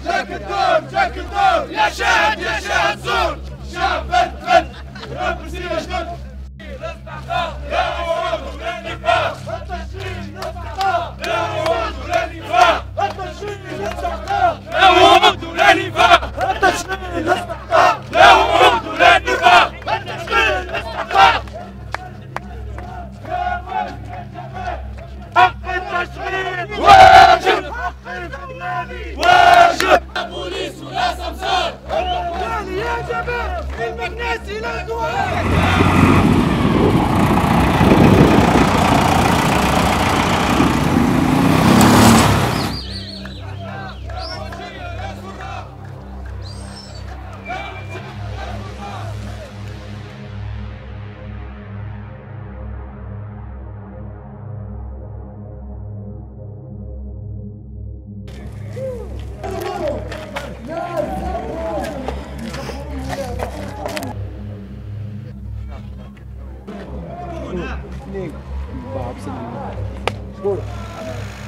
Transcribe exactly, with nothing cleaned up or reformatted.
جاك الدور جاك الدور يا شاهد يا شاهد زور شعب بد رب سينا شدد الاستحقاق لا وعود ولا نفاق التشريع الاستحقاق لا وعود ولا نفاق التشريع الاستحقاق لا وعود ولا نفاق التشريع الاستحقاق لا وعود ولا نفاق التشريع الاستحقاق حق التشريع واجب حق البلادي واجب بوليس ولا سمسار البلداني يا جماعة المكناسي لا دواء Ning, Bob,